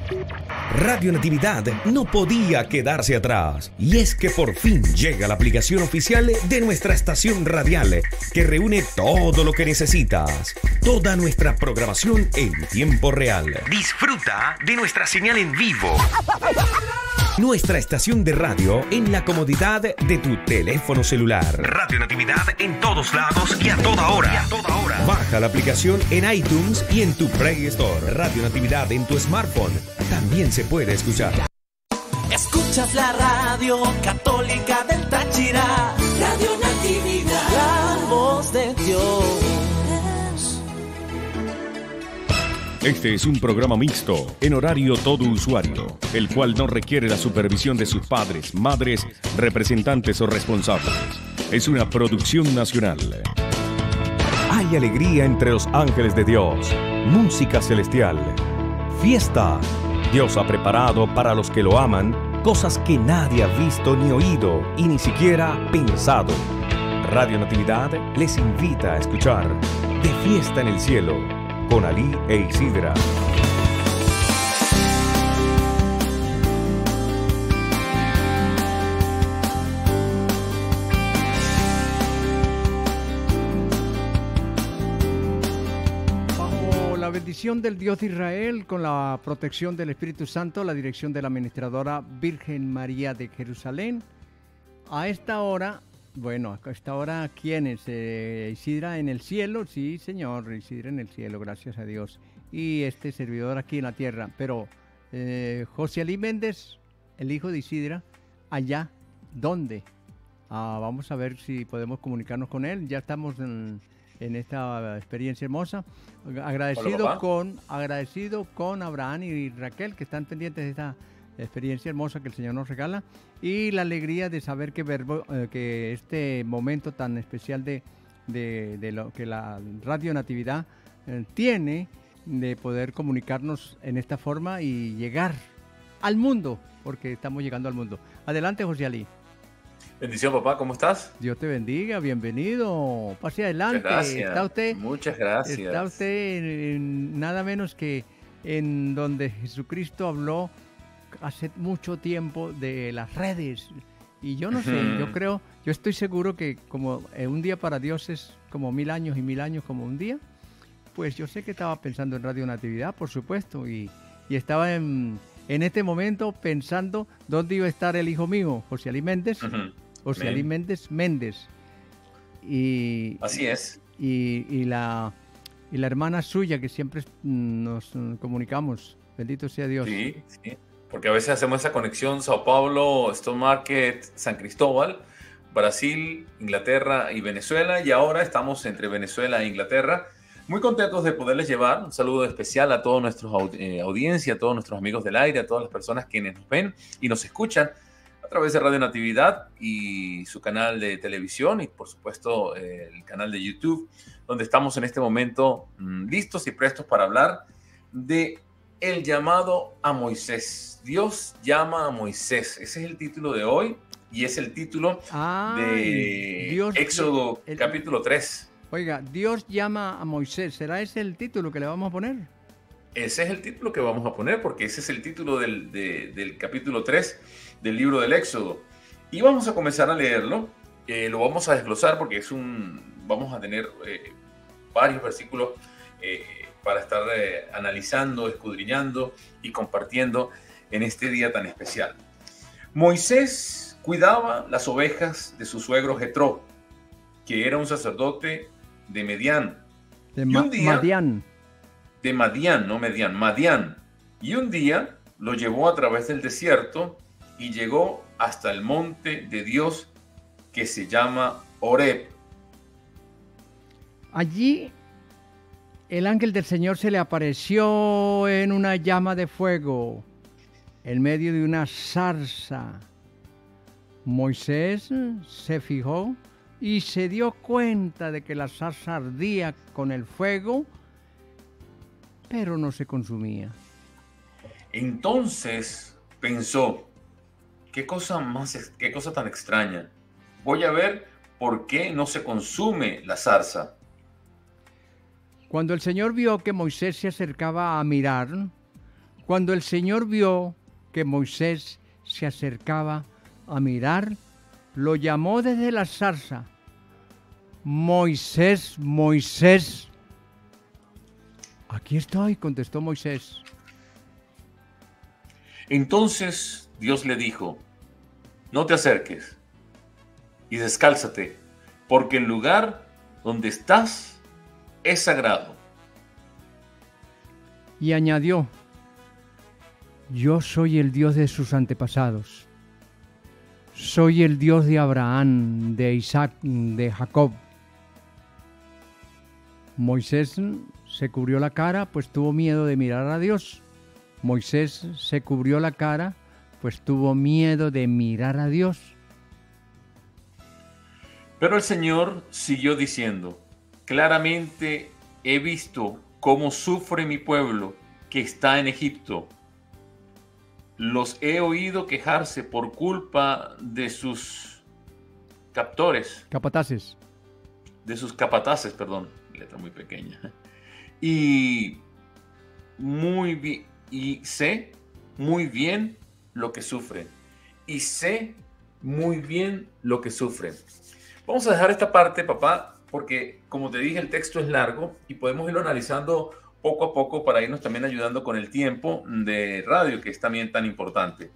Radio Natividad no podía quedarse atrás. Y es que por fin llega la aplicación oficial de nuestra estación radial, que reúne todo lo que necesitas. Toda nuestra programación en tiempo real. Disfruta de nuestra señal en vivo. Nuestra estación de radio en la comodidad de tu teléfono celular. Radio Natividad en todos lados y a toda hora. Baja la aplicación en iTunes y en tu Play Store. Radio Natividad en tu smartphone también se puede escuchar. Escuchas la radio católica del Táchira. Radio Natividad, la voz de Dios. Este es un programa mixto, en horario todo usuario, el cual no requiere la supervisión de sus padres, madres, representantes o responsables. Es una producción nacional. Hay alegría entre los ángeles de Dios, música celestial, fiesta. Dios ha preparado para los que lo aman cosas que nadie ha visto ni oído y ni siquiera pensado. Radio Natividad les invita a escuchar De Fiesta en el Cielo, con Ali e Isidra. Bajo la bendición del Dios de Israel, con la protección del Espíritu Santo, la dirección de la administradora Virgen María de Jerusalén, a esta hora... Bueno, a esta hora, ¿quién es? Isidra en el cielo, sí, señor, Isidra en el cielo, gracias a Dios. Y este servidor aquí en la tierra. Pero José Ali Méndez, el hijo de Isidra, allá, ¿dónde? Vamos a ver si podemos comunicarnos con él. Ya estamos en esta experiencia hermosa. Agradecido con Abraham y Raquel, que están pendientes de esta experiencia hermosa que el Señor nos regala, y la alegría de saber que este momento tan especial de lo que la Radio Natividad tiene, de poder comunicarnos en esta forma y llegar al mundo, porque estamos llegando al mundo. Adelante, José Ali. Bendición, papá, ¿cómo estás? Dios te bendiga, bienvenido. Pase adelante. Muchas gracias. Está usted nada menos que en donde Jesucristo habló hace mucho tiempo de las redes, y yo no sé, yo estoy seguro que como un día para Dios es como 1000 años y 1000 años como un día, pues yo sé que estaba pensando en Radio Natividad, por supuesto, y estaba en este momento pensando dónde iba a estar el hijo mío, José Ali Méndez, José Ali Méndez, y así es, y la hermana suya, que siempre nos comunicamos, bendito sea Dios. Sí. Porque a veces hacemos esa conexión Sao Paulo, Stone Market, San Cristóbal, Brasil, Inglaterra y Venezuela, y ahora estamos entre Venezuela e Inglaterra. Muy contentos de poderles llevar un saludo especial a toda nuestra audiencia, a todos nuestros amigos del aire, a todas las personas quienes nos ven y nos escuchan a través de Radio Natividad y su canal de televisión, y por supuesto el canal de YouTube, donde estamos en este momento listos y prestos para hablar de el llamado a Moisés. Dios llama a Moisés. Ese es el título de hoy, y es el título de Éxodo capítulo 3. Oiga, Dios llama a Moisés. ¿Será ese el título que le vamos a poner? Ese es el título que vamos a poner, porque ese es el título del capítulo 3 del libro del Éxodo. Y vamos a comenzar a leerlo. Lo vamos a desglosar porque vamos a tener varios versículos para estar analizando, escudriñando y compartiendo en este día tan especial. Moisés cuidaba las ovejas de su suegro Jetro, que era un sacerdote de Madián. Madián. Y un día lo llevó a través del desierto y llegó hasta el monte de Dios, que se llama Horeb. Allí el ángel del Señor se le apareció en una llama de fuego, en medio de una zarza. Moisés se fijó y se dio cuenta de que la zarza ardía con el fuego, pero no se consumía. Entonces pensó, qué cosa tan extraña. Voy a ver por qué no se consume la zarza. Cuando el Señor vio que Moisés se acercaba a mirar, Cuando el Señor vio que Moisés se acercaba a mirar, lo llamó desde la zarza. Moisés, Moisés. Aquí estoy, contestó Moisés. Entonces Dios le dijo, no te acerques y descálzate, porque el lugar donde estás es sagrado. Y añadió, yo soy el Dios de sus antepasados. Soy el Dios de Abraham, de Isaac, de Jacob. Moisés se cubrió la cara, pues tuvo miedo de mirar a Dios. Moisés se cubrió la cara, pues tuvo miedo de mirar a Dios. Pero el Señor siguió diciendo, claramente he visto cómo sufre mi pueblo que está en Egipto. Los he oído quejarse por culpa de sus capataces. De sus capataces, perdón, letra muy pequeña. Y sé muy bien lo que sufren. Y sé muy bien lo que sufren. Vamos a dejar esta parte, papá, porque como te dije, el texto es largo y podemos irlo analizando poco a poco para irnos también ayudando con el tiempo de radio, que es también tan importante.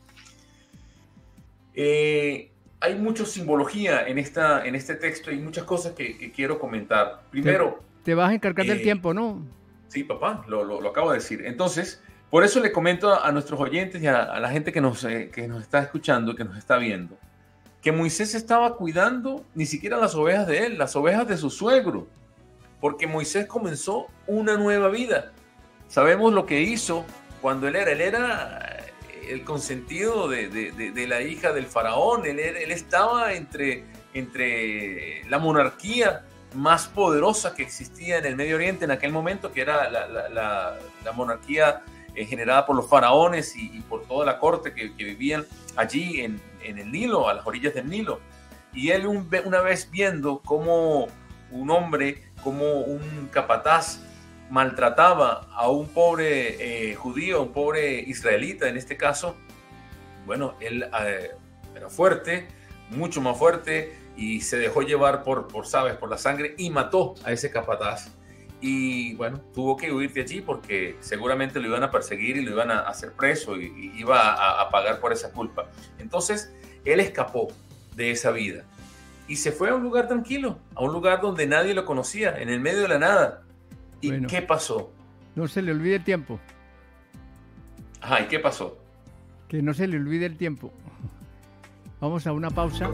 Hay mucha simbología en este texto y muchas cosas que quiero comentar. Primero... Te vas a encargar del tiempo, ¿no? Sí, papá, lo acabo de decir. Entonces, por eso le comento a nuestros oyentes y a la gente que nos está escuchando, que nos está viendo, que Moisés estaba cuidando ni siquiera las ovejas de él, las ovejas de su suegro, porque Moisés comenzó una nueva vida. Sabemos lo que hizo cuando él era el consentido de la hija del faraón. Él estaba entre la monarquía más poderosa que existía en el Medio Oriente en aquel momento, que era la monarquía generada por los faraones y por toda la corte que vivían allí en el Nilo, a las orillas del Nilo. Y él una vez viendo cómo un hombre, como un capataz, maltrataba a un pobre judío, a un pobre israelita en este caso, bueno, él era fuerte, mucho más fuerte, y se dejó llevar por la sangre y mató a ese capataz. Y bueno, tuvo que huir de allí porque seguramente lo iban a perseguir y lo iban a hacer preso y iba a pagar por esa culpa. Entonces, él escapó de esa vida y se fue a un lugar tranquilo, a un lugar donde nadie lo conocía, en el medio de la nada. ¿Y bueno, qué pasó? No se le olvide el tiempo. Ajá, ¿y qué pasó? Que no se le olvide el tiempo. Vamos a una pausa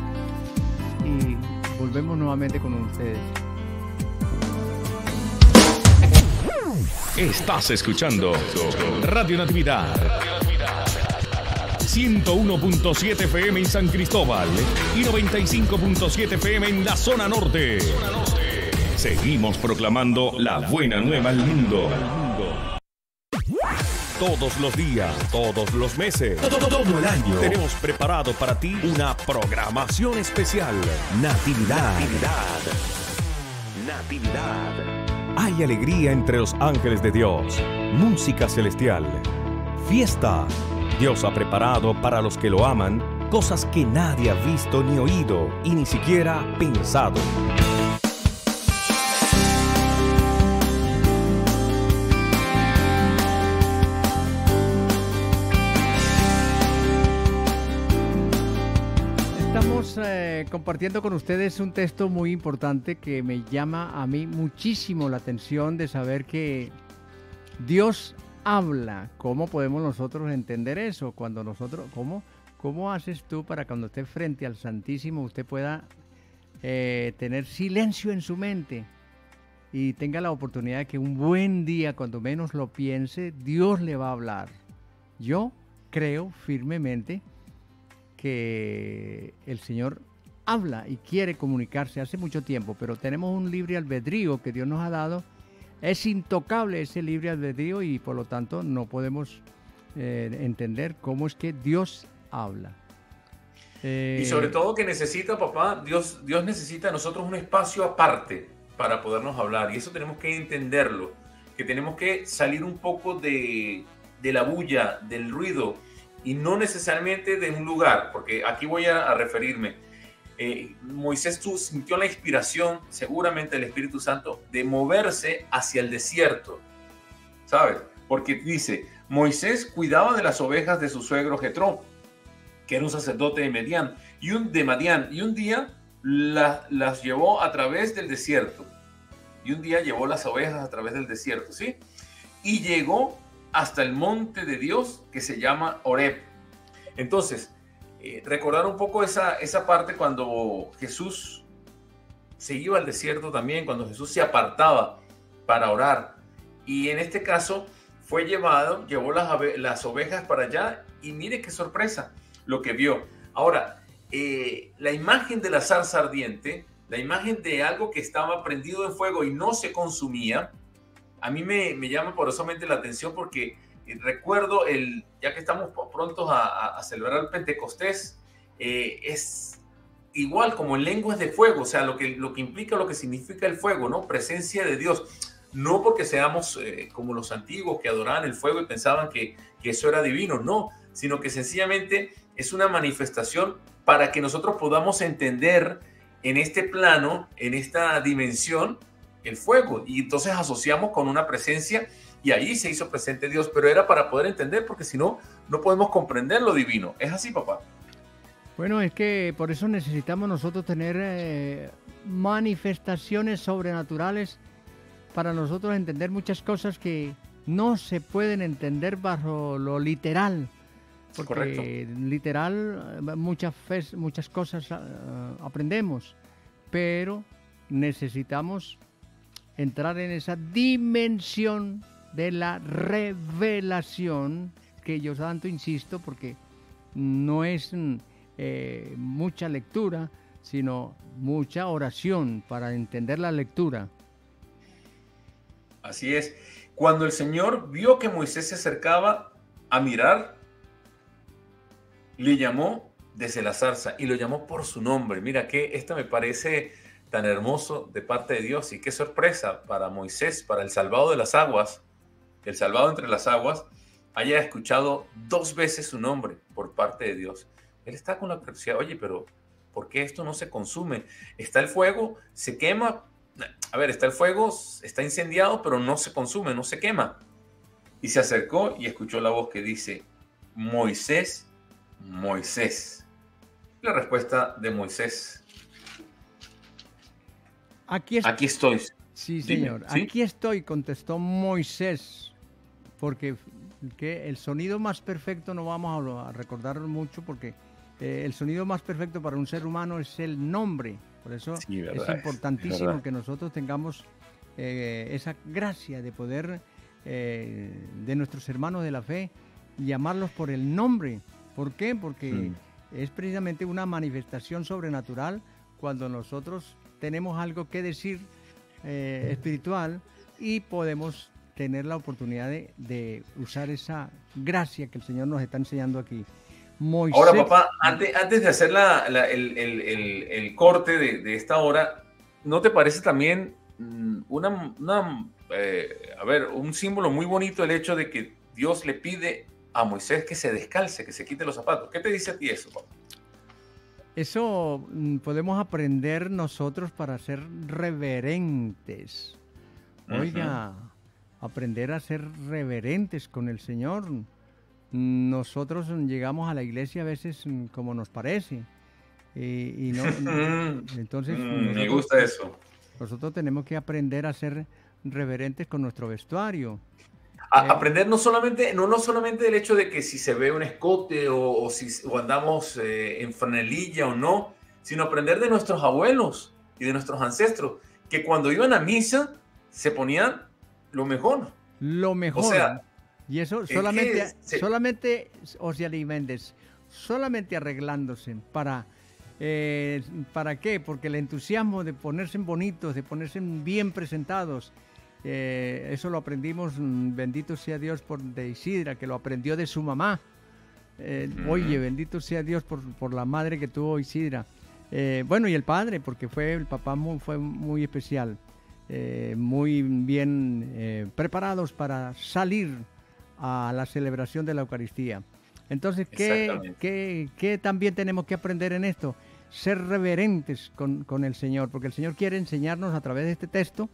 y volvemos nuevamente con ustedes. Estás escuchando Radio Natividad 101.7 FM en San Cristóbal y 95.7 FM en la zona norte. Seguimos proclamando la buena nueva al mundo. Todos los días, todos los meses, todo el año, tenemos preparado para ti una programación especial. Natividad. Hay alegría entre los ángeles de Dios, música celestial, fiesta. Dios ha preparado para los que lo aman cosas que nadie ha visto ni oído y ni siquiera pensado. Estamos compartiendo con ustedes un texto muy importante que me llama a mí muchísimo la atención de saber que Dios habla. ¿Cómo podemos nosotros entender eso? Cuando nosotros, ¿cómo haces tú para cuando esté frente al Santísimo usted pueda tener silencio en su mente y tenga la oportunidad de que un buen día, cuando menos lo piense, Dios le va a hablar? Yo creo firmemente que el Señor habla y quiere comunicarse hace mucho tiempo, pero tenemos un libre albedrío que Dios nos ha dado. Es intocable ese libre albedrío y por lo tanto no podemos entender cómo es que Dios habla. Y sobre todo que necesita, papá, Dios necesita de nosotros un espacio aparte para podernos hablar, y eso tenemos que entenderlo, que tenemos que salir un poco de de la bulla, del ruido, y no necesariamente de un lugar, porque aquí voy a referirme. Moisés sintió la inspiración, seguramente el Espíritu Santo, de moverse hacia el desierto, ¿sabes? Porque dice, Moisés cuidaba de las ovejas de su suegro Jetro, que era un sacerdote de Madián, y un día las llevó a través del desierto. Y un día llevó las ovejas a través del desierto, ¿sí? Y llegó hasta el monte de Dios que se llama Horeb. Entonces, recordar un poco esa parte cuando Jesús se iba al desierto también, cuando Jesús se apartaba para orar. Y en este caso llevó las ovejas para allá, y mire qué sorpresa lo que vio. Ahora, la imagen de la zarza ardiente, la imagen de algo que estaba prendido en fuego y no se consumía, a mí me llama poderosamente la atención, porque recuerdo, ya que estamos prontos a celebrar el Pentecostés, es igual como en lenguas de fuego, o sea, lo que implica, lo que significa el fuego, ¿no? Presencia de Dios. No porque seamos como los antiguos que adoraban el fuego y pensaban que eso era divino, no, sino que sencillamente es una manifestación para que nosotros podamos entender en este plano, en esta dimensión, el fuego. Y entonces asociamos con una presencia, y ahí se hizo presente Dios, pero era para poder entender, porque si no, no podemos comprender lo divino. ¿Es así, papá? Bueno, es que por eso necesitamos nosotros tener manifestaciones sobrenaturales para nosotros entender muchas cosas que no se pueden entender bajo lo literal. Porque correcto, literal muchas cosas aprendemos, pero necesitamos entrar en esa dimensión de la revelación, que yo tanto insisto, porque no es mucha lectura, sino mucha oración para entender la lectura. Así es. Cuando el Señor vio que Moisés se acercaba a mirar, le llamó desde la zarza y lo llamó por su nombre. Mira que esto me parece tan hermoso de parte de Dios, y qué sorpresa para Moisés, para el salvado de las aguas, el salvado entre las aguas, haya escuchado 2 veces su nombre por parte de Dios. Él está con la curiosidad, oye, pero ¿por qué esto no se consume? Está el fuego, se quema. A ver, está el fuego, está incendiado, pero no se consume, no se quema. Y se acercó y escuchó la voz que dice, Moisés, Moisés. La respuesta de Moisés, aquí estoy. Sí, señor. Dime, ¿sí? Aquí estoy, contestó Moisés, porque el sonido más perfecto, no vamos a recordar mucho, porque el sonido más perfecto para un ser humano es el nombre. Por eso sí, es importantísimo que nosotros tengamos esa gracia de poder, de nuestros hermanos de la fe, llamarlos por el nombre. ¿Por qué? Porque es precisamente una manifestación sobrenatural cuando nosotros tenemos algo que decir espiritual, y podemos tener la oportunidad de usar esa gracia que el Señor nos está enseñando aquí. Moisés. Ahora, papá, antes de hacer el corte de esta hora, ¿no te parece también un símbolo muy bonito el hecho de que Dios le pide a Moisés que se descalce, que se quite los zapatos? ¿Qué te dice a ti eso, papá? Eso podemos aprender nosotros para ser reverentes. Oiga, aprender a ser reverentes con el Señor. Nosotros llegamos a la iglesia a veces como nos parece. Y no, entonces me gusta eso. Nosotros tenemos que aprender a ser reverentes con nuestro vestuario. Aprender no solamente del hecho de que si se ve un escote o andamos en franelilla o no, sino aprender de nuestros abuelos y de nuestros ancestros, que cuando iban a misa se ponían lo mejor. Lo mejor. O sea, y eso solamente Osiel Méndez, solamente arreglándose ¿para qué? Porque el entusiasmo de ponerse bonitos, de ponerse bien presentados, eso lo aprendimos, bendito sea Dios, de Isidra, que lo aprendió de su mamá. Oye, bendito sea Dios por la madre que tuvo Isidra. Bueno, y el padre, porque el papá fue muy especial, muy bien preparados para salir a la celebración de la Eucaristía. Entonces, ¿qué también tenemos que aprender en esto? Ser reverentes con el Señor, porque el Señor quiere enseñarnos a través de este texto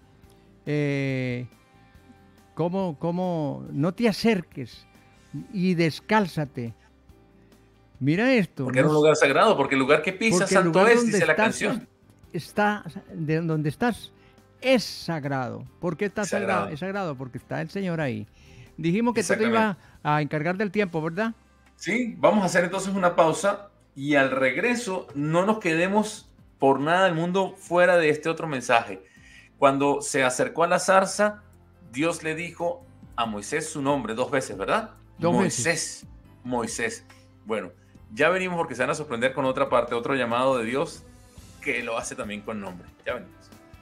cómo no te acerques y descálzate. Mira esto. Porque era un lugar sagrado, porque el lugar que pisas santo es, dice la canción. De donde estás es sagrado. ¿Por qué está sagrado? Es sagrado porque está el Señor ahí. Dijimos que tú te ibas a encargar del tiempo, ¿verdad? Sí, vamos a hacer entonces una pausa y al regreso no nos quedemos por nada del mundo fuera de este otro mensaje. Cuando se acercó a la zarza, Dios le dijo a Moisés su nombre 2 veces, ¿verdad? Moisés. Bueno, ya venimos porque se van a sorprender con otra parte, otro llamado de Dios que lo hace también con nombre. Ya venimos.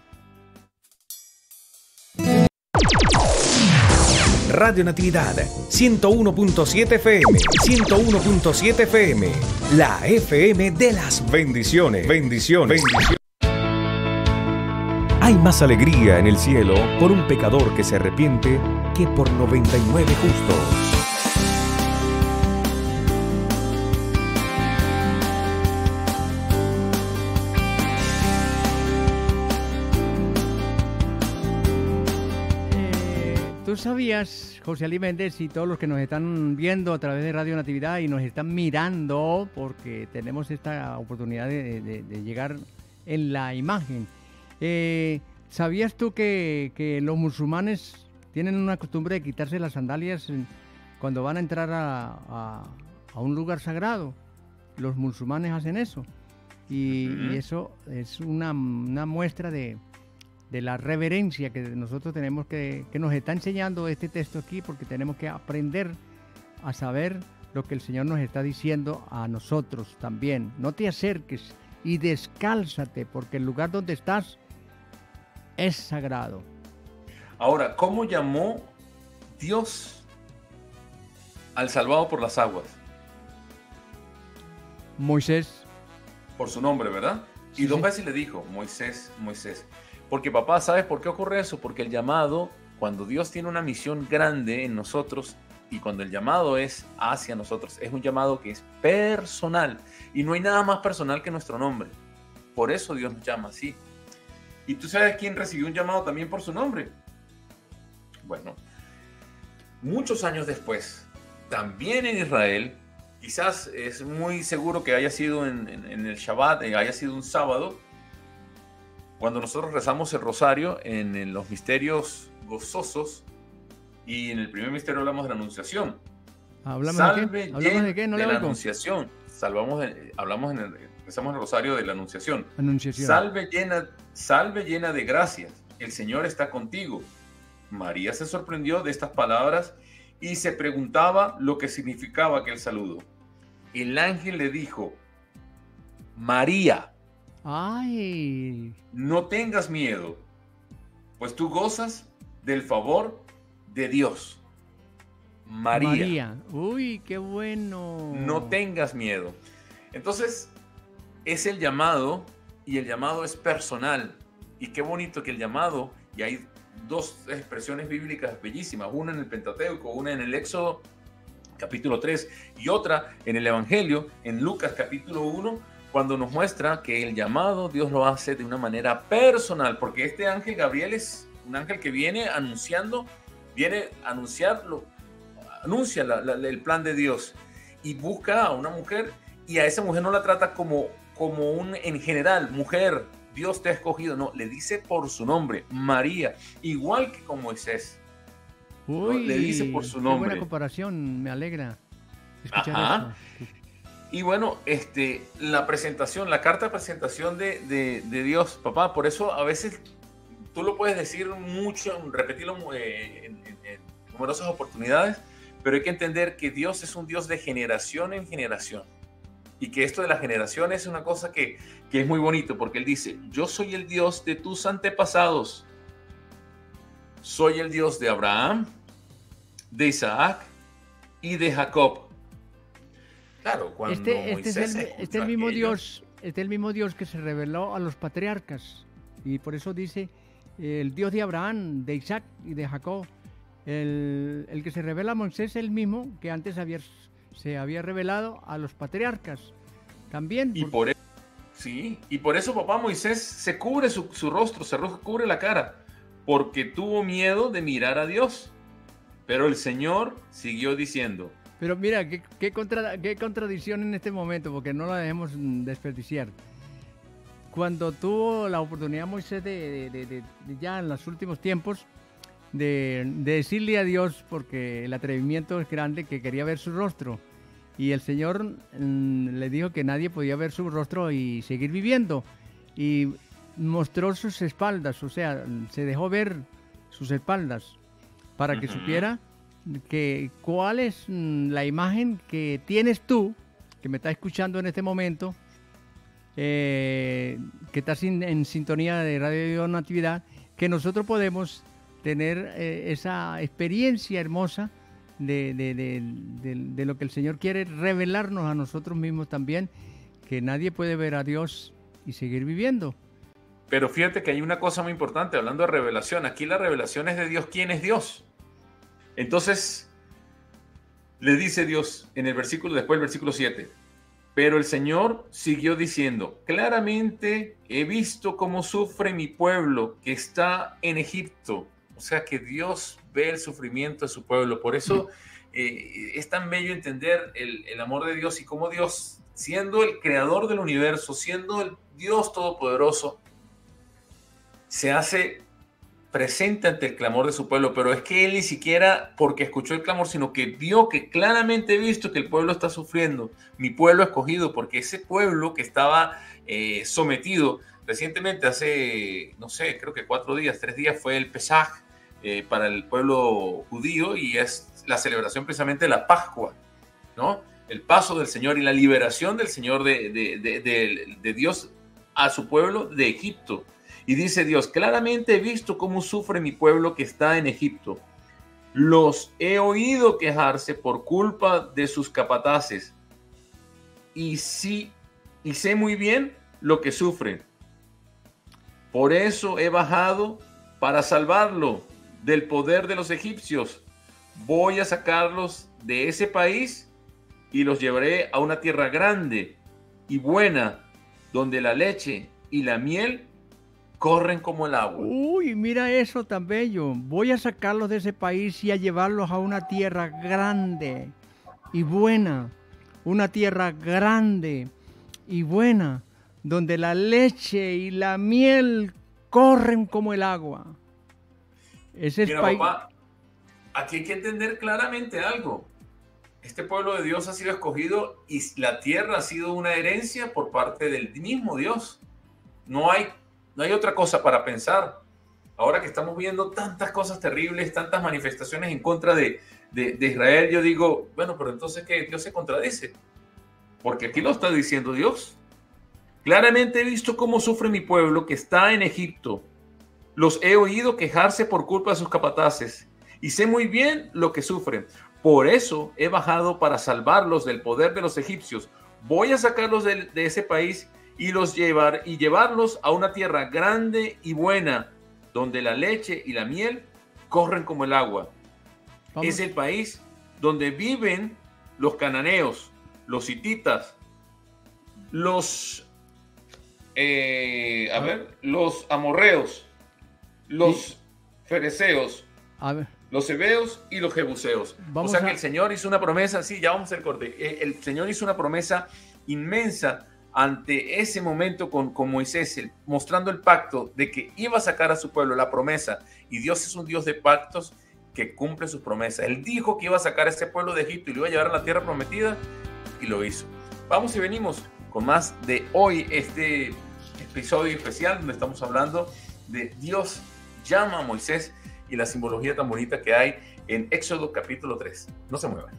Radio Natividad 101.7 FM, 101.7 FM, la FM de las bendiciones. Bendiciones. Hay más alegría en el cielo por un pecador que se arrepiente que por 99 justos. ¿Tú sabías, José Ali Méndez, y todos los que nos están viendo a través de Radio Natividad y nos están mirando, porque tenemos esta oportunidad de llegar en la imagen? ¿Sabías tú que los musulmanes tienen una costumbre de quitarse las sandalias cuando van a entrar a un lugar sagrado? Los musulmanes hacen eso. Y eso es una muestra de la reverencia que nosotros tenemos que nos está enseñando este texto aquí, porque tenemos que aprender a saber lo que el Señor nos está diciendo a nosotros también. No te acerques y descálzate, porque el lugar donde estás es sagrado. Ahora, ¿cómo llamó Dios al salvado por las aguas? Moisés. Por su nombre, ¿verdad? Sí, y 2 veces le dijo, Moisés. Porque papá, ¿sabes por qué ocurre eso? Porque el llamado, cuando Dios tiene una misión grande en nosotros y cuando el llamado es hacia nosotros, es un llamado que es personal y no hay nada más personal que nuestro nombre. Por eso Dios nos llama así. ¿Y tú sabes quién recibió un llamado también por su nombre? Bueno, muchos años después, también en Israel, quizás es muy seguro que haya sido en el Shabbat, haya sido un sábado, cuando nosotros rezamos el rosario en los misterios gozosos, y en el primer misterio hablamos de la Anunciación. ¿Hablamos de qué? No de le la oigo. Anunciación. Rezamos el rosario de la Anunciación. Anunciación. Salve llena de gracias, el Señor está contigo. María se sorprendió de estas palabras y se preguntaba lo que significaba aquel saludo. El ángel le dijo, María, ¡ay! no tengas miedo, pues tú gozas del favor de Dios. María. Uy, qué bueno. No tengas miedo. Entonces, es el llamado, y el llamado es personal. Y qué bonito que el llamado, y hay 2 expresiones bíblicas bellísimas, una en el Pentateuco, una en el Éxodo capítulo 3 y otra en el Evangelio, en Lucas capítulo 1, cuando nos muestra que el llamado Dios lo hace de una manera personal, porque este ángel Gabriel es un ángel que viene a anunciarlo, anuncia el plan de Dios y busca a una mujer, y a esa mujer no la trata como un en general, mujer, Dios te ha escogido, no, le dice por su nombre, María, igual que con Moisés. Uy, le dice por su nombre. Qué buena comparación, me alegra escuchar esto. Y bueno, la carta de presentación de Dios, papá, por eso a veces tú lo puedes decir mucho, repetirlo en numerosas oportunidades, pero hay que entender que Dios es un Dios de generación en generación. Y que esto de la generación es una cosa que es muy bonito, porque Él dice, yo soy el Dios de tus antepasados. Soy el Dios de Abraham, de Isaac y de Jacob. Claro, cuando este es el mismo Dios, el mismo Dios que se reveló a los patriarcas. Y por eso dice, el Dios de Abraham, de Isaac y de Jacob. El que se revela a Moisés es el mismo que antes se había revelado a los patriarcas. También. Y por eso papá Moisés se cubre su rostro, se cubre la cara, porque tuvo miedo de mirar a Dios. Pero el Señor siguió diciendo. Pero mira, qué contradicción en este momento, porque no la dejemos desperdiciar. Cuando tuvo la oportunidad Moisés de ya en los últimos tiempos de decirle a Dios, porque el atrevimiento es grande, que quería ver su rostro. Y el Señor le dijo que nadie podía ver su rostro y seguir viviendo. Y mostró sus espaldas, o sea, se dejó ver sus espaldas para que supiera cuál es la imagen que tienes tú, que me estás escuchando en este momento, que estás en sintonía de Radio Natividad, que nosotros podemos tener esa experiencia hermosa de lo que el Señor quiere revelarnos a nosotros mismos también, que nadie puede ver a Dios y seguir viviendo. Pero fíjate que hay una cosa muy importante, hablando de revelación. Aquí la revelación es de Dios. ¿Quién es Dios? Entonces, le dice Dios en el versículo, después del versículo 7, pero el Señor siguió diciendo, claramente he visto cómo sufre mi pueblo que está en Egipto. O sea que Dios ve el sufrimiento de su pueblo. Por eso es tan bello entender el amor de Dios y cómo Dios, siendo el creador del universo, siendo el Dios todopoderoso, se hace presente ante el clamor de su pueblo. Pero es que él ni siquiera porque escuchó el clamor, sino que vio que claramente he visto que el pueblo está sufriendo, mi pueblo escogido, porque ese pueblo que estaba sometido recientemente, hace, no sé, creo que 3 días fue el Pesaj para el pueblo judío, y es la celebración precisamente de la Pascua, ¿no? El paso del Señor y la liberación del Señor de Dios a su pueblo de Egipto. Y dice Dios, claramente he visto cómo sufre mi pueblo que está en Egipto. Los he oído quejarse por culpa de sus capataces. Y sé muy bien lo que sufren. Por eso he bajado para salvarlo del poder de los egipcios. Voy a sacarlos de ese país y los llevaré a una tierra grande y buena, donde la leche y la miel corren como el agua. Uy, mira eso tan bello. Voy a sacarlos de ese país y a llevarlos a una tierra grande y buena. Una tierra grande y buena, donde la leche y la miel corren como el agua. Ese Mira, país. papá, aquí hay que entender claramente algo. Este pueblo de Dios ha sido escogido y la tierra ha sido una herencia por parte del mismo Dios. No hay otra cosa para pensar. Ahora que estamos viendo tantas cosas terribles, tantas manifestaciones en contra de Israel, yo digo, bueno, pero entonces ¿qué? Dios se contradice. Porque aquí lo está diciendo Dios. Claramente he visto cómo sufre mi pueblo que está en Egipto. Los he oído quejarse por culpa de sus capataces. Y sé muy bien lo que sufren. Por eso he bajado para salvarlos del poder de los egipcios. Voy a sacarlos de ese país y llevarlos a una tierra grande y buena, donde la leche y la miel corren como el agua. Es el país donde viven los cananeos, los hititas, los amorreos, los fereceos, los heveos y los jebuseos. O sea que el Señor hizo una promesa, sí, ya vamos a hacer corte. El Señor hizo una promesa inmensa ante ese momento con Moisés, mostrando el pacto de que iba a sacar a su pueblo, la promesa. Y Dios es un Dios de pactos que cumple sus promesas. Él dijo que iba a sacar a ese pueblo de Egipto y lo iba a llevar a la tierra prometida, y lo hizo. Vamos y venimos con más de hoy, este episodio especial donde estamos hablando de Dios llama a Moisés y la simbología tan bonita que hay en Éxodo capítulo 3. No se muevan.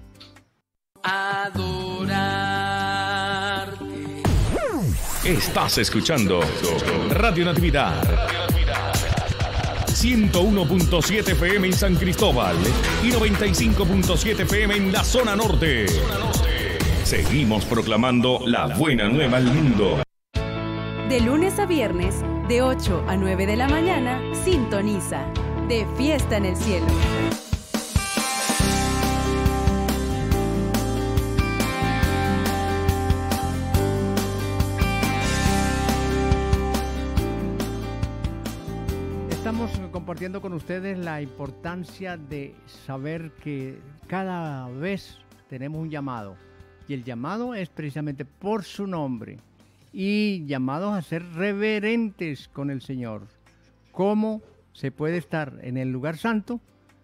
Adorarte. Estás escuchando Radio Natividad 101.7 FM en San Cristóbal y 95.7 FM en la zona norte. Seguimos proclamando la buena nueva al mundo. De lunes a viernes, de 8 a 9 de la mañana, sintoniza De Fiesta en el Cielo. compartiendo con ustedes la importancia de saber que cada vez tenemos un llamado. Y el llamado es precisamente por su nombre. Y llamados a ser reverentes con el Señor. ¿Cómo se puede estar en el lugar santo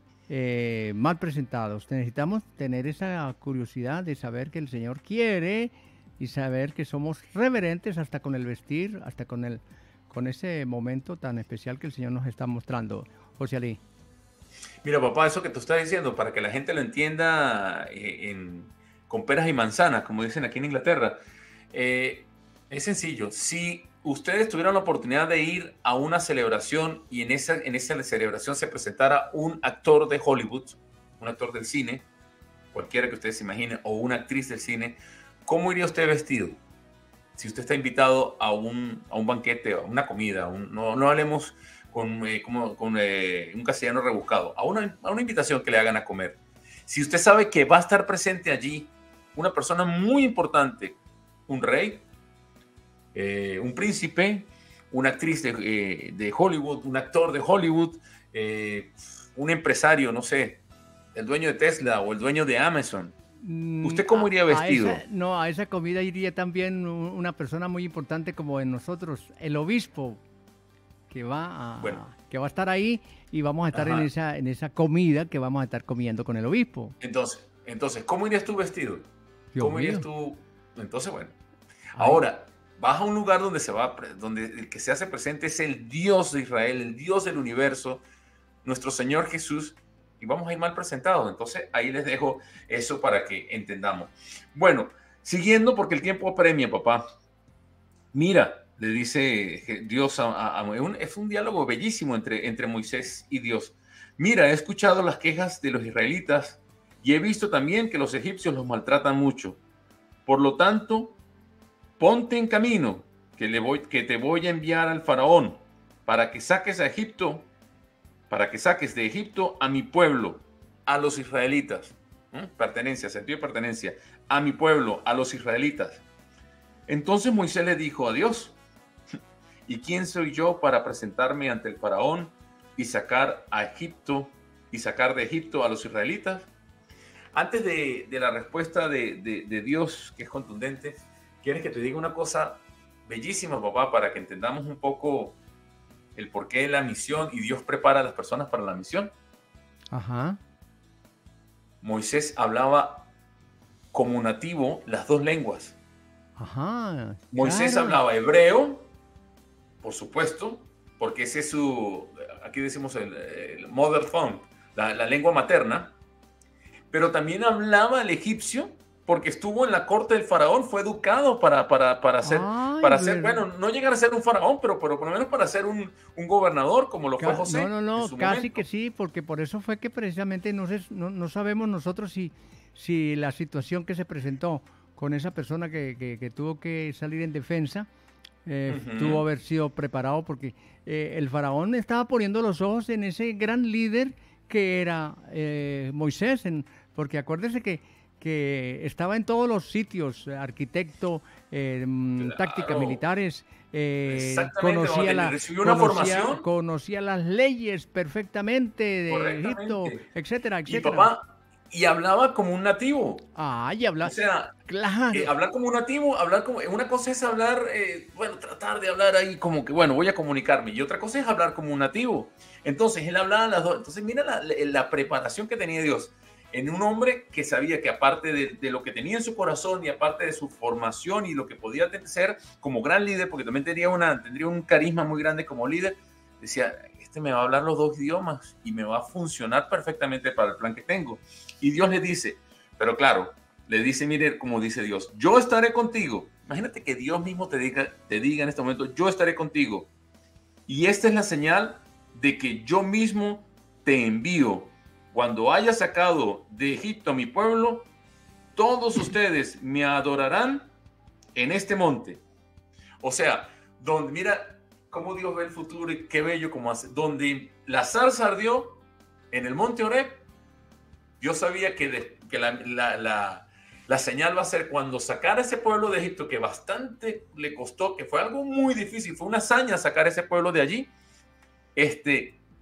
mal presentados? Necesitamos tener esa curiosidad de saber que el Señor quiere y saber que somos reverentes hasta con el vestir, hasta con ese momento tan especial que el Señor nos está mostrando. José Ali. Mira, papá, eso que tú estás diciendo, para que la gente lo entienda con peras y manzanas, como dicen aquí en Inglaterra, es sencillo. Si ustedes tuvieran la oportunidad de ir a una celebración y en esa celebración se presentara un actor de Hollywood, un actor del cine, cualquiera que ustedes se imaginen, o una actriz del cine, ¿cómo iría usted vestido? Si usted está invitado a un banquete, a una comida, no hablemos con un castellano rebuscado, a una invitación que le hagan a comer. Si usted sabe que va a estar presente allí una persona muy importante, un rey, un príncipe, una actriz de Hollywood, un actor de Hollywood, un empresario, no sé, el dueño de Tesla o el dueño de Amazon. ¿Usted cómo iría vestido? A esa comida iría también una persona muy importante como en nosotros, el obispo, que va a estar ahí y vamos a estar en esa comida que vamos a estar comiendo con el obispo. Entonces, ¿cómo irías tú vestido? ¿Cómo irías tú? Entonces, bueno. Ahora, vas a un lugar donde el que se hace presente es el Dios de Israel, el Dios del universo, nuestro Señor Jesús, y vamos a ir mal presentados. Entonces, ahí les dejo eso para que entendamos. Bueno, siguiendo, porque el tiempo apremia, papá. Mira, le dice Dios es un diálogo bellísimo entre Moisés y Dios. Mira, he escuchado las quejas de los israelitas y he visto también que los egipcios los maltratan mucho. Por lo tanto, ponte en camino, que te voy a enviar al faraón para que saques de Egipto a mi pueblo, a los israelitas. Pertenencia, sentido de pertenencia. A mi pueblo, a los israelitas. Entonces Moisés le dijo a Dios, ¿y quién soy yo para presentarme ante el faraón y sacar de Egipto a los israelitas? Antes de la respuesta de Dios, que es contundente, ¿quieres que te diga una cosa bellísima, papá, para que entendamos un poco el porqué de la misión y Dios prepara a las personas para la misión? Ajá. Moisés hablaba como nativo las dos lenguas. Ajá. Moisés claro. hablaba hebreo, por supuesto, porque ese es aquí decimos el mother tongue, la lengua materna, pero también hablaba el egipcio, porque estuvo en la corte del faraón, fue educado para ser, bueno, no llegar a ser un faraón, pero por lo menos para ser un gobernador, como lo fue José. No, casi que sí, porque por eso fue que precisamente no sabemos nosotros si la situación que se presentó con esa persona que tuvo que salir en defensa, tuvo que haber sido preparado, porque el faraón estaba poniendo los ojos en ese gran líder que era Moisés, porque acuérdese que estaba en todos los sitios, arquitecto, tácticas militares, conocía las leyes perfectamente de Egipto, etcétera, etcétera. Y papá, y hablaba como un nativo. Y hablaba. O sea, claro. Hablar como un nativo, una cosa es hablar, tratar de hablar ahí como que, voy a comunicarme, y otra cosa es hablar como un nativo. Entonces, él hablaba las dos. Entonces, mira la preparación que tenía Dios en un hombre que sabía que aparte de lo que tenía en su corazón y aparte de su formación y lo que podía ser como gran líder, porque también tendría un carisma muy grande como líder, decía, me va a hablar los dos idiomas y me va a funcionar perfectamente para el plan que tengo. Y Dios le dice, pero claro, le dice, mire, como dice Dios, yo estaré contigo. Imagínate que Dios mismo te diga en este momento, yo estaré contigo. Y esta es la señal de que yo mismo te envío. Cuando haya sacado de Egipto a mi pueblo, todos ustedes me adorarán en este monte. O sea, mira cómo Dios ve el futuro y qué bello como hace. Donde la zarza ardió en el monte Horeb, Dios sabía que la señal va a ser cuando sacara ese pueblo de Egipto, que bastante le costó, que fue algo muy difícil, fue una hazaña sacar ese pueblo de allí.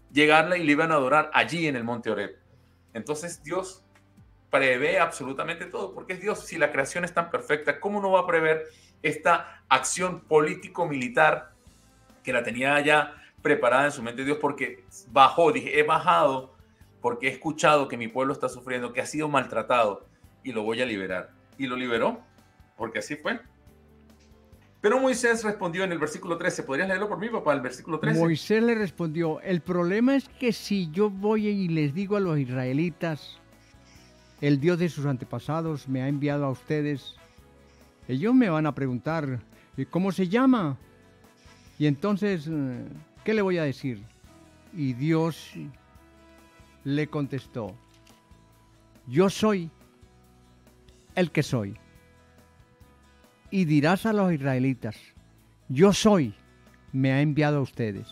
llegarle y le iban a adorar allí en el monte Horeb. Entonces Dios prevé absolutamente todo, porque es Dios. Si la creación es tan perfecta, ¿cómo no va a prever esta acción político-militar que la tenía ya preparada en su mente Dios? Porque bajó, dije, he bajado porque he escuchado que mi pueblo está sufriendo, que ha sido maltratado y lo voy a liberar. Y lo liberó, porque así fue. Pero Moisés respondió en el versículo 13. ¿Podrías leerlo por mí, papá, el versículo 13? Moisés le respondió, el problema es que si yo voy y les digo a los israelitas, el Dios de sus antepasados me ha enviado a ustedes, ellos me van a preguntar, ¿cómo se llama? Y entonces, ¿qué le voy a decir? Y Dios le contestó, yo soy el que soy. Y dirás a los israelitas, yo soy, me ha enviado a ustedes.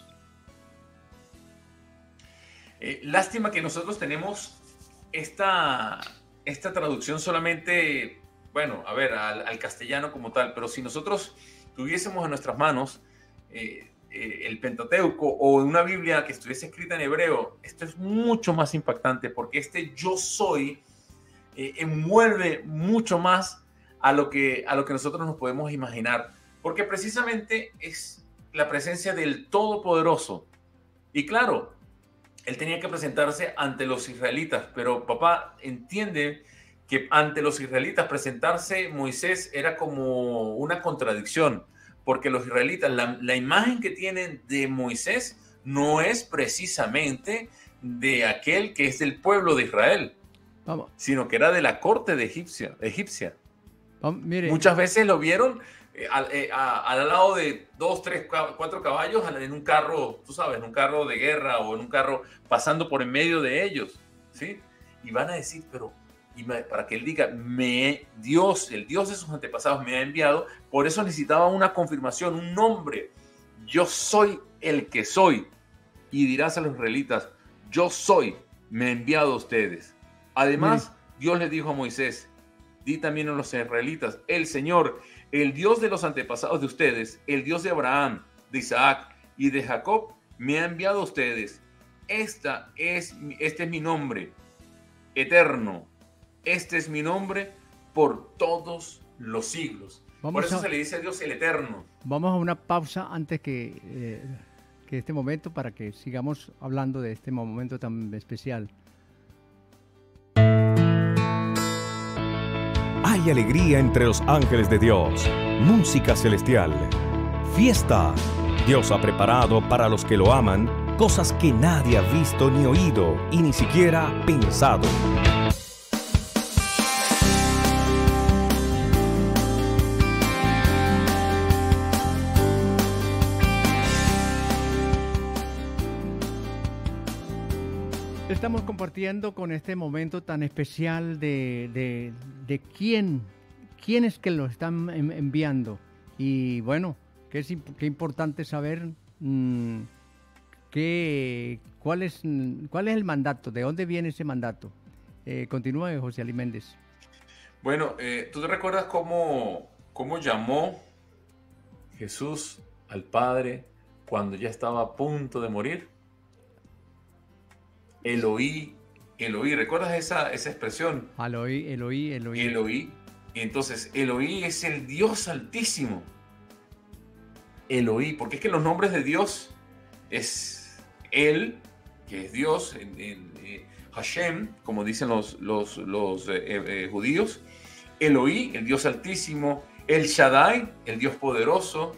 Lástima que nosotros tenemos esta traducción solamente, bueno, a ver, al castellano como tal, pero si nosotros tuviésemos en nuestras manos el Pentateuco o una Biblia que estuviese escrita en hebreo, esto es mucho más impactante, porque este yo soy envuelve mucho más a lo que nosotros nos podemos imaginar, porque precisamente es la presencia del Todopoderoso. Y claro, él tenía que presentarse ante los israelitas, pero papá entiende que ante los israelitas presentarse Moisés era como una contradicción, porque los israelitas, la imagen que tienen de Moisés no es precisamente de aquel que es del pueblo de Israel, sino que era de la corte de egipcia. Mire. Muchas veces lo vieron al lado de 2, 3, 4 caballos en un carro, tú sabes, en un carro de guerra o en un carro pasando por en medio de ellos, ¿sí? Y van a decir, pero para que él diga, Dios, el Dios de sus antepasados me ha enviado, por eso necesitaba una confirmación, un nombre. Yo soy el que soy. Y dirás a los israelitas, yo soy, me ha enviado a ustedes. Además, Dios le dijo a Moisés, di también a los israelitas, el Señor, el Dios de los antepasados de ustedes, el Dios de Abraham, de Isaac y de Jacob, me ha enviado a ustedes. Este es mi nombre eterno. Este es mi nombre por todos los siglos. Por eso se le dice a Dios el eterno. Vamos a una pausa antes que este momento para que sigamos hablando de este momento tan especial. Hay alegría entre los ángeles de Dios, música celestial, fiesta. Dios ha preparado para los que lo aman cosas que nadie ha visto ni oído y ni siquiera pensado. Estamos compartiendo con este momento tan especial de quién es que lo están enviando. Y bueno, qué importante saber cuál es el mandato, de dónde viene ese mandato. Continúa, José Ali Méndez. Bueno, ¿tú te recuerdas cómo llamó Jesús al Padre cuando ya estaba a punto de morir? Eloí, Eloí, ¿recuerdas esa expresión? Eloí. Eloí. Entonces, Eloí es el Dios Altísimo. Eloí, porque es que los nombres de Dios es Él, que es Dios, Hashem, como dicen los judíos. Eloí, el Dios Altísimo. El Shaddai, el Dios Poderoso.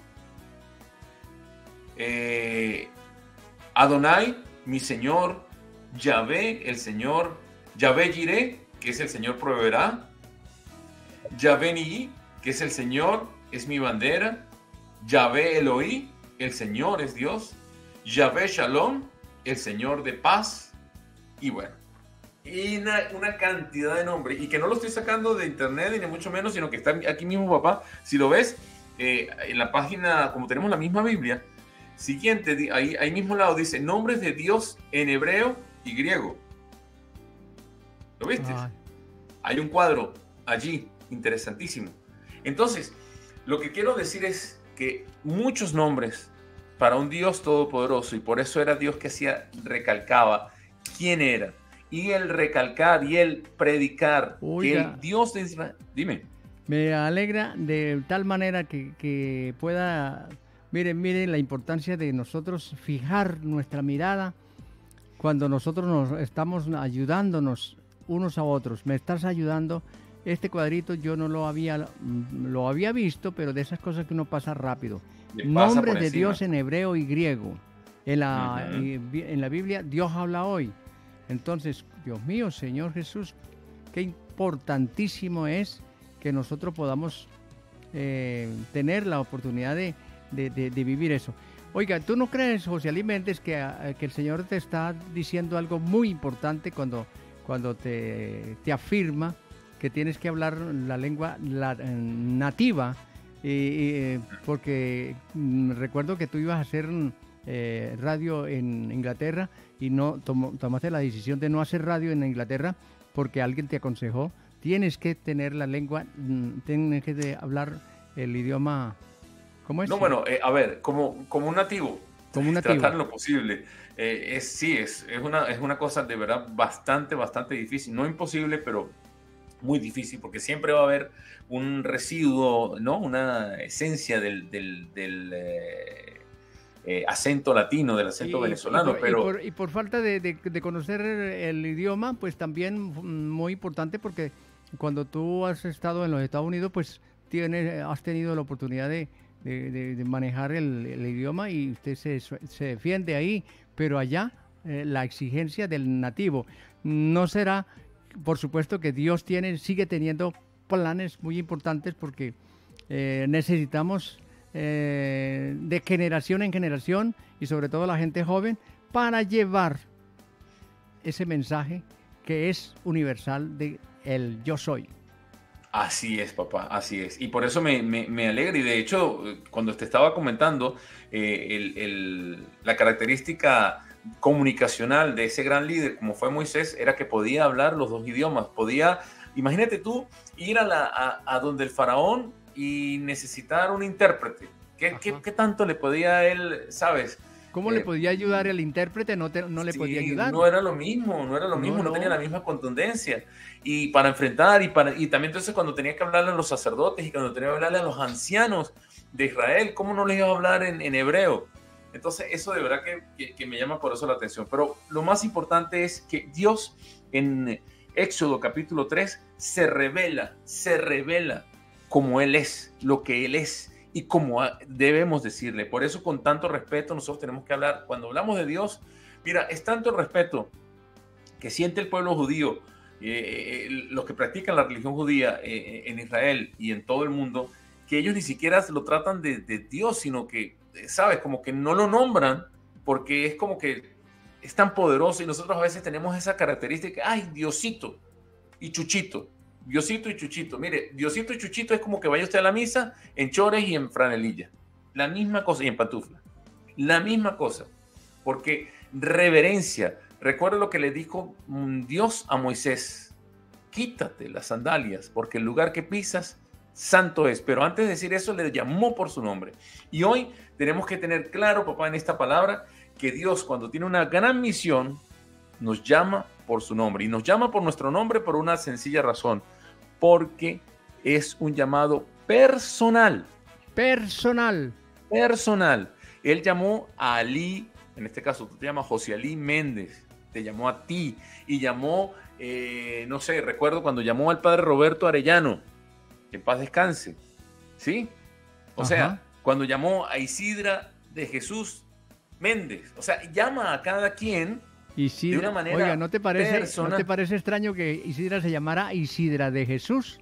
Adonai, mi Señor. Yahvé, el Señor. Yahvé Jireh, que es el Señor proveerá. Yahvé Nií, que es el Señor, es mi bandera. Yahvé Eloí, el Señor es Dios. Yahvé Shalom, el Señor de paz. Y bueno, y una cantidad de nombres. Y que no lo estoy sacando de internet, ni mucho menos, sino que está aquí mismo, papá. Si lo ves, en la página, como tenemos la misma Biblia, siguiente, ahí mismo al lado dice nombres de Dios en hebreo y griego. ¿Lo viste? Hay un cuadro allí, interesantísimo. Entonces, lo que quiero decir es que muchos nombres para un Dios todopoderoso, y por eso era Dios que recalcaba quién era. Y el recalcar y el predicar que el Dios de Israel... Dime. Me alegra de tal manera que pueda... Miren la importancia de nosotros fijar nuestra mirada cuando nosotros nos estamos ayudándonos unos a otros. Me estás ayudando. Este cuadrito yo no lo había visto, pero de esas cosas que uno pasa rápido. Nombres de Dios en hebreo y griego. En la Biblia, Dios habla hoy. Entonces, Dios mío, Señor Jesús, qué importantísimo es que nosotros podamos tener la oportunidad de vivir eso. Oiga, ¿tú no crees, José Ali Méndez, que el Señor te está diciendo algo muy importante cuando te afirma que tienes que hablar la lengua nativa? Porque recuerdo que tú ibas a hacer radio en Inglaterra y no tomaste la decisión de no hacer radio en Inglaterra porque alguien te aconsejó. Tienes que tener la lengua, tienes que hablar el idioma. ¿Cómo es? No, bueno, a ver, como un nativo. Como un nativo. Tratar lo posible. Es una cosa de verdad bastante difícil. No imposible, pero muy difícil, porque siempre va a haber un residuo, ¿no? Una esencia del acento latino, del acento venezolano. Y por falta de conocer el idioma, pues también muy importante, porque cuando tú has estado en los Estados Unidos, pues has tenido la oportunidad de manejar el idioma y usted se defiende ahí, pero allá la exigencia del nativo no será, por supuesto que Dios sigue teniendo planes muy importantes, porque necesitamos de generación en generación, y sobre todo la gente joven, para llevar ese mensaje que es universal de el yo soy. Así es, papá, así es. Y por eso me alegra. Y de hecho, cuando te estaba comentando, la característica comunicacional de ese gran líder, como fue Moisés, era que podía hablar los dos idiomas. Imagínate tú, ir a donde el faraón y necesitar un intérprete. ¿Qué tanto le podía él, sabes? ¿Cómo le podía ayudar el intérprete? No le podía ayudar. No era lo mismo, no tenía la misma contundencia. Y para enfrentar, y también entonces cuando tenía que hablarle a los sacerdotes y cuando tenía que hablarle a los ancianos de Israel, ¿cómo no les iba a hablar en hebreo? Entonces eso de verdad que me llama por eso la atención. Pero lo más importante es que Dios en Éxodo capítulo 3 se revela como Él es, lo que Él es, y como debemos decirle. Por eso, con tanto respeto, nosotros tenemos que hablar. Cuando hablamos de Dios, mira, es tanto el respeto que siente el pueblo judío, los que practican la religión judía en Israel y en todo el mundo, que ellos ni siquiera lo tratan de Dios, sino que, ¿sabes? Como que no lo nombran, porque es como que es tan poderoso, y nosotros a veces tenemos esa característica, ¡ay, Diosito y Chuchito! Diosito y Chuchito. Mire, Diosito y Chuchito es como que vaya usted a la misa en chores y en franelilla. La misma cosa, y en pantufla. La misma cosa. Porque reverencia. Recuerda lo que le dijo Dios a Moisés. Quítate las sandalias, porque el lugar que pisas, santo es. Pero antes de decir eso, le llamó por su nombre. Y hoy tenemos que tener claro, papá, en esta palabra, que Dios, cuando tiene una gran misión, nos llama por su nombre. Y nos llama por nuestro nombre por una sencilla razón. Porque es un llamado personal. Personal. Él llamó a Ali, en este caso tú te llamas José Ali Méndez, te llamó a ti, y llamó, no sé, recuerdo cuando llamó al padre Roberto Arellano, que en paz descanse, ¿sí? O sea, cuando llamó a Isidra de Jesús Méndez, o sea, llama a cada quien Isidra, de una manera oiga, ¿no te parece extraño que Isidra se llamara Isidra de Jesús?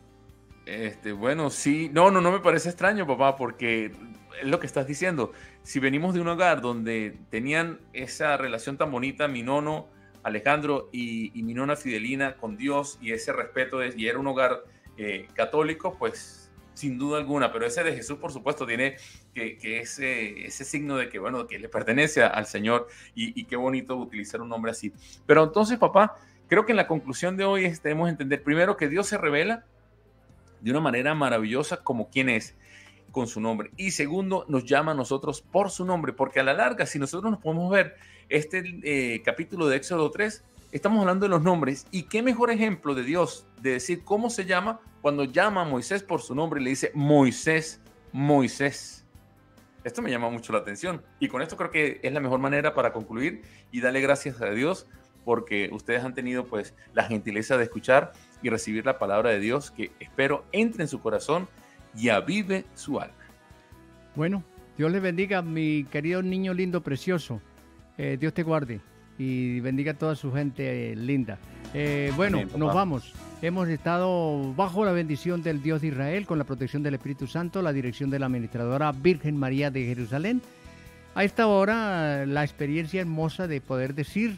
Bueno, sí. No me parece extraño, papá, porque es lo que estás diciendo. Si venimos de un hogar donde tenían esa relación tan bonita, mi nono Alejandro y mi nona Fidelina con Dios, y ese respeto, y era un hogar católico, pues sin duda alguna, pero ese de Jesús, por supuesto, tiene que ese signo de que, bueno, que le pertenece al Señor, y qué bonito utilizar un nombre así. Pero entonces, papá, creo que en la conclusión de hoy debemos entender primero que Dios se revela de una manera maravillosa como quien es, con su nombre. Y segundo, nos llama a nosotros por su nombre, porque a la larga, si nosotros nos podemos ver este capítulo de Éxodo 3, estamos hablando de los nombres. Y qué mejor ejemplo de Dios de decir cómo se llama cuando llama a Moisés por su nombre y le dice Moisés, Moisés. Esto me llama mucho la atención. Y con esto creo que es la mejor manera para concluir y darle gracias a Dios porque ustedes han tenido pues la gentileza de escuchar y recibir la palabra de Dios que espero entre en su corazón y avive su alma. Bueno, Dios les bendiga, mi querido niño lindo, precioso. Dios te guarde y bendiga a toda su gente linda. Bueno, Amén, papá. nos vamos. Hemos estado bajo la bendición del Dios de Israel, con la protección del Espíritu Santo, la dirección de la administradora Virgen María de Jerusalén. A esta hora, la experiencia hermosa de poder decir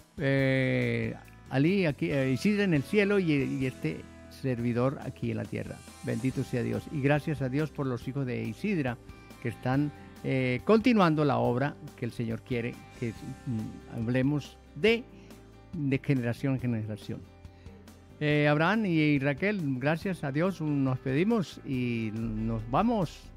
Ali, aquí, Isidra en el cielo y este servidor aquí en la tierra. Bendito sea Dios. Y gracias a Dios por los hijos de Isidra que están continuando la obra que el Señor quiere que hablemos de generación en generación. Abraham y Raquel, gracias a Dios nos pedimos y nos vamos.